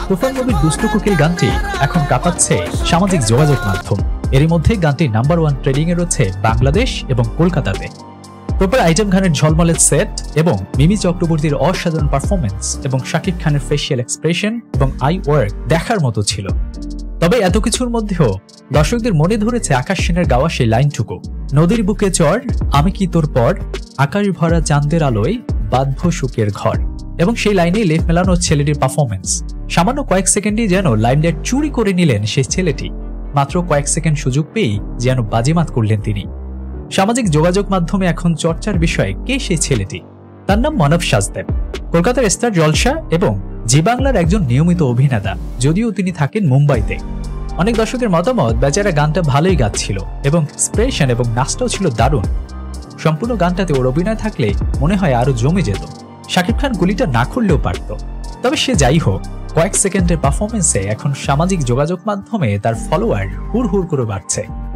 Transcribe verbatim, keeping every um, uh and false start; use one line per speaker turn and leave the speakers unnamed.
তুফান মুভির দুষ্টু কোকিল গানটি এখন কাঁপাচ্ছে সামাজিক যোগাযোগ মাধ্যম। এরই মধ্যে গানটি নাম্বার ওয়ান ট্রেডিং এ রয়েছে বাংলাদেশ এবং কলকাতাতে। প্রপার আইটেম গানের ঝলমলে সেট এবং মিমি চক্রবর্তীর অসাধারণ পারফরমেন্স এবং শাকিব খানের ফেসিয়াল এক্সপ্রেশন এবং আই ওয়ার্ক দেখার মতো ছিল। তবে এত কিছুর মধ্যেও দর্শকদের মনে ধরেছে আকাশ সেনের গাওয়া সেই লাইনটুকু, নদীর বুকে চর আমি কি তোর পর, আকাশ ভরা চাঁদের আলোয় বাঁধব সুখের ঘর। এবং সেই লাইনেই লেফ মেলানো ছেলেটির পারফরমেন্স। সামান্য কয়েক সেকেন্ডই যেন লাইমলাইট চুরি করে নিলেন সেই ছেলেটি। মাত্র কয়েক সেকেন্ড সুযোগ পেয়েই যেন বাজিমাত করলেন তিনি। সামাজিক যোগাযোগ মাধ্যমে এখন চর্চার বিষয় কে সেই ছেলেটি। তার নাম মানব সাজদেব, কলকাতার স্টার জলসা এবং জি বাংলার একজন নিয়মিত অভিনেতা, যদিও তিনি থাকেন মুম্বাইতে। অনেক দর্শকের মতামত, বেচারা গানটা ভালোই গাচ্ছিল এবং এক্সপ্রেশন এবং নাচটাও ছিল দারুণ। সম্পূর্ণ গানটাতে ওর অভিনয় থাকলে মনে হয় আরো জমে যেত। শাকিব খান গুলিটা না খুললেও পারত। তবে সে যাই হোক, কয়েক সেকেন্ডের পারফরমেন্সে এখন সামাজিক যোগাযোগ মাধ্যমে তার ফলোয়ার হুড় হুড় করে বাড়ছে।